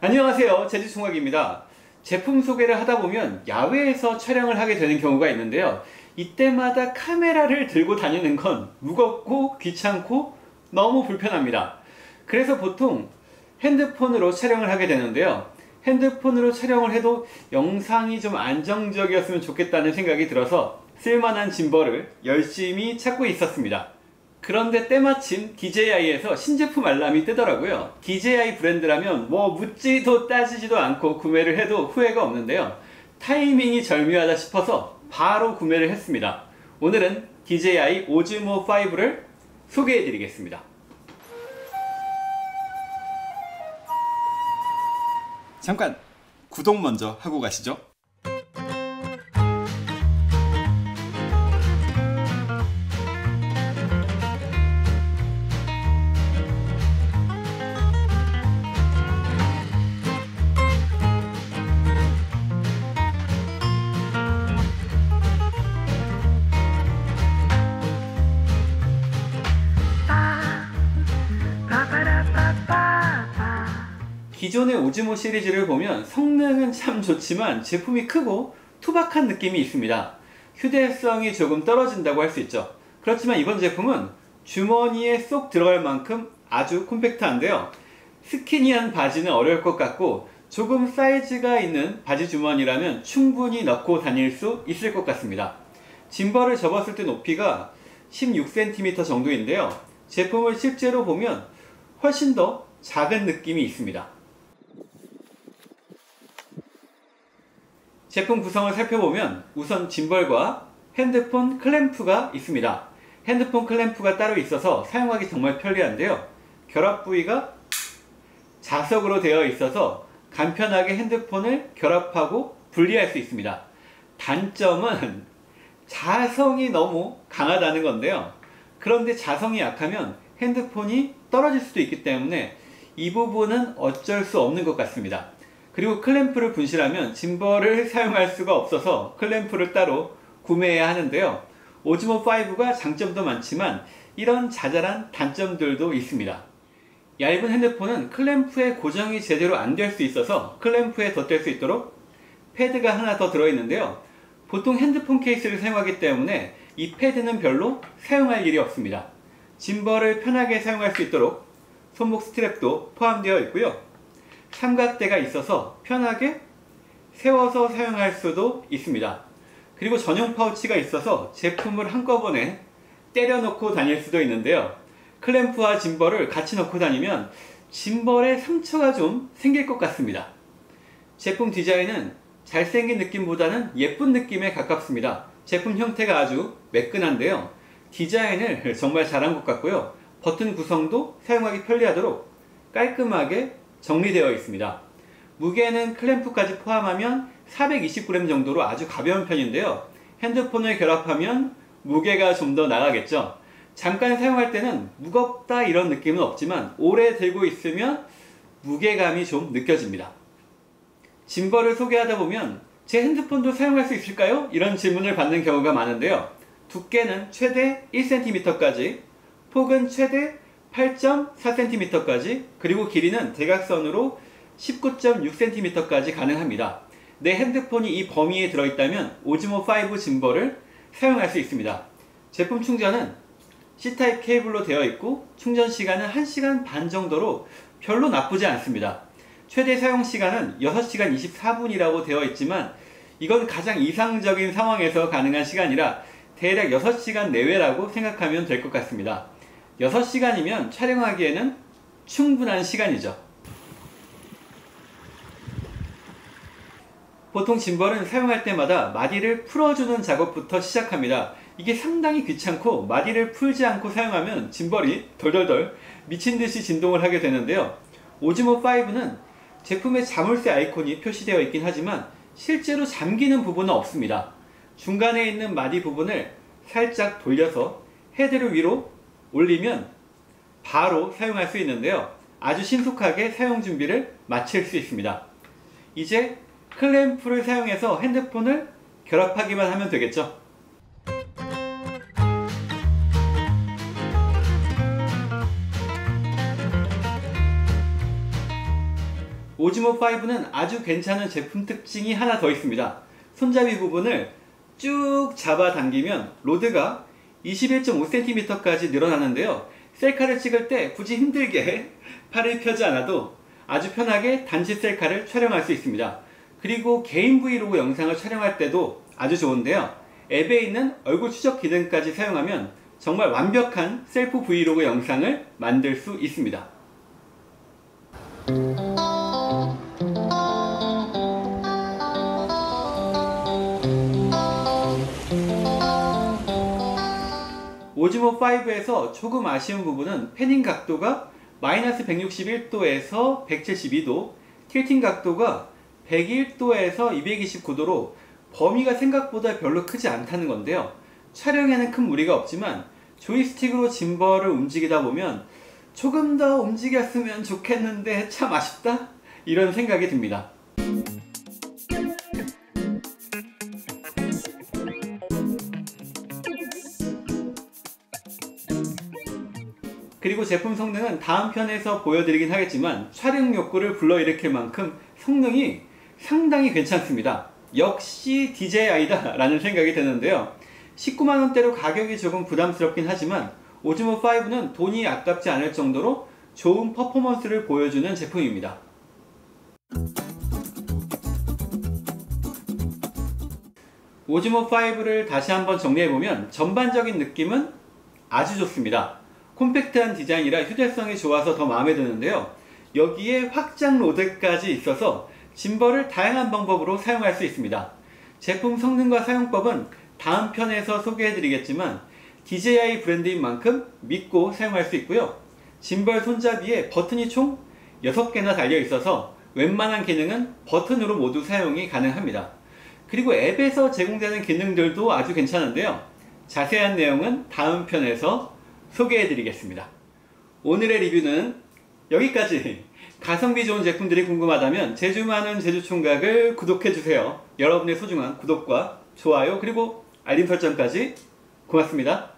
안녕하세요, 제주총각입니다. 제품 소개를 하다 보면 야외에서 촬영을 하게 되는 경우가 있는데요. 이때마다 카메라를 들고 다니는 건 무겁고 귀찮고 너무 불편합니다. 그래서 보통 핸드폰으로 촬영을 하게 되는데요. 핸드폰으로 촬영을 해도 영상이 좀 안정적이었으면 좋겠다는 생각이 들어서 쓸만한 짐벌을 열심히 찾고 있었습니다. 그런데 때마침 DJI에서 신제품 알람이 뜨더라고요. DJI 브랜드라면 뭐 묻지도 따지지도 않고 구매를 해도 후회가 없는데요. 타이밍이 절묘하다 싶어서 바로 구매를 했습니다. 오늘은 DJI 오즈모 5를 소개해 드리겠습니다. 잠깐 구독 먼저 하고 가시죠. 기존의 오즈모 시리즈를 보면 성능은 참 좋지만 제품이 크고 투박한 느낌이 있습니다. 휴대성이 조금 떨어진다고 할 수 있죠. 그렇지만 이번 제품은 주머니에 쏙 들어갈 만큼 아주 콤팩트한데요. 스키니한 바지는 어려울 것 같고 조금 사이즈가 있는 바지 주머니라면 충분히 넣고 다닐 수 있을 것 같습니다. 짐벌을 접었을 때 높이가 16cm 정도인데요. 제품을 실제로 보면 훨씬 더 작은 느낌이 있습니다. 제품 구성을 살펴보면 우선 짐벌과 핸드폰 클램프가 있습니다. 핸드폰 클램프가 따로 있어서 사용하기 정말 편리한데요. 결합 부위가 자석으로 되어 있어서 간편하게 핸드폰을 결합하고 분리할 수 있습니다. 단점은 자성이 너무 강하다는 건데요. 그런데 자성이 약하면 핸드폰이 떨어질 수도 있기 때문에 이 부분은 어쩔 수 없는 것 같습니다. 그리고 클램프를 분실하면 짐벌을 사용할 수가 없어서 클램프를 따로 구매해야 하는데요. 오즈모 5가 장점도 많지만 이런 자잘한 단점들도 있습니다. 얇은 핸드폰은 클램프에 고정이 제대로 안 될 수 있어서 클램프에 덧댈 수 있도록 패드가 하나 더 들어있는데요. 보통 핸드폰 케이스를 사용하기 때문에 이 패드는 별로 사용할 일이 없습니다. 짐벌을 편하게 사용할 수 있도록 손목 스트랩도 포함되어 있고요. 삼각대가 있어서 편하게 세워서 사용할 수도 있습니다. 그리고 전용 파우치가 있어서 제품을 한꺼번에 때려 넣고 다닐 수도 있는데요. 클램프와 짐벌을 같이 넣고 다니면 짐벌에 상처가 좀 생길 것 같습니다. 제품 디자인은 잘생긴 느낌보다는 예쁜 느낌에 가깝습니다. 제품 형태가 아주 매끈한데요. 디자인을 정말 잘한 것 같고요. 버튼 구성도 사용하기 편리하도록 깔끔하게 정리되어 있습니다. 무게는 클램프까지 포함하면 420g 정도로 아주 가벼운 편인데요. 핸드폰을 결합하면 무게가 좀 더 나가겠죠. 잠깐 사용할 때는 무겁다 이런 느낌은 없지만 오래 들고 있으면 무게감이 좀 느껴집니다. 짐벌을 소개하다 보면 제 핸드폰도 사용할 수 있을까요? 이런 질문을 받는 경우가 많은데요. 두께는 최대 1cm까지, 폭은 최대 8.4cm까지, 그리고 길이는 대각선으로 19.6cm까지 가능합니다. 내 핸드폰이 이 범위에 들어있다면 오즈모 5 짐벌을 사용할 수 있습니다. 제품 충전은 C타입 케이블로 되어 있고 충전 시간은 1시간 반 정도로 별로 나쁘지 않습니다. 최대 사용 시간은 6시간 24분이라고 되어 있지만 이건 가장 이상적인 상황에서 가능한 시간이라 대략 6시간 내외라고 생각하면 될 것 같습니다. 6시간이면 촬영하기에는 충분한 시간이죠. 보통 짐벌은 사용할 때마다 마디를 풀어주는 작업부터 시작합니다. 이게 상당히 귀찮고 마디를 풀지 않고 사용하면 짐벌이 덜덜덜 미친듯이 진동을 하게 되는데요. 오즈모 5는 제품에 자물쇠 아이콘이 표시되어 있긴 하지만 실제로 잠기는 부분은 없습니다. 중간에 있는 마디 부분을 살짝 돌려서 헤드를 위로 올리면 바로 사용할 수 있는데요. 아주 신속하게 사용 준비를 마칠 수 있습니다. 이제 클램프를 사용해서 핸드폰을 결합하기만 하면 되겠죠. 오즈모 5는 아주 괜찮은 제품 특징이 하나 더 있습니다. 손잡이 부분을 쭉 잡아당기면 로드가 21.5cm까지 늘어나는데요. 셀카를 찍을 때 굳이 힘들게 팔을 펴지 않아도 아주 편하게 단지 셀카를 촬영할 수 있습니다. 그리고 개인 브이로그 영상을 촬영할 때도 아주 좋은데요. 앱에 있는 얼굴 추적 기능까지 사용하면 정말 완벽한 셀프 브이로그 영상을 만들 수 있습니다. 오즈모 5에서 조금 아쉬운 부분은 패닝 각도가 마이너스 161도에서 172도, 틸팅 각도가 101도에서 229도로 범위가 생각보다 별로 크지 않다는 건데요. 촬영에는 큰 무리가 없지만 조이스틱으로 짐벌을 움직이다 보면 조금 더 움직였으면 좋겠는데 참 아쉽다? 이런 생각이 듭니다. 그리고 제품 성능은 다음 편에서 보여드리긴 하겠지만 촬영 욕구를 불러일으킬 만큼 성능이 상당히 괜찮습니다. 역시 DJI다 라는 생각이 드는데요. 19만원대로 가격이 조금 부담스럽긴 하지만 오즈모 5는 돈이 아깝지 않을 정도로 좋은 퍼포먼스를 보여주는 제품입니다. 오즈모 5를 다시 한번 정리해보면 전반적인 느낌은 아주 좋습니다. 콤팩트한 디자인이라 휴대성이 좋아서 더 마음에 드는데요. 여기에 확장 로드까지 있어서 짐벌을 다양한 방법으로 사용할 수 있습니다. 제품 성능과 사용법은 다음 편에서 소개해드리겠지만 DJI 브랜드인 만큼 믿고 사용할 수 있고요. 짐벌 손잡이에 버튼이 총 6개나 달려 있어서 웬만한 기능은 버튼으로 모두 사용이 가능합니다. 그리고 앱에서 제공되는 기능들도 아주 괜찮은데요. 자세한 내용은 다음 편에서 소개해드리겠습니다. 오늘의 리뷰는 여기까지. 가성비 좋은 제품들이 궁금하다면 제주 많은 제주총각을 구독해주세요. 여러분의 소중한 구독과 좋아요 그리고 알림 설정까지 고맙습니다.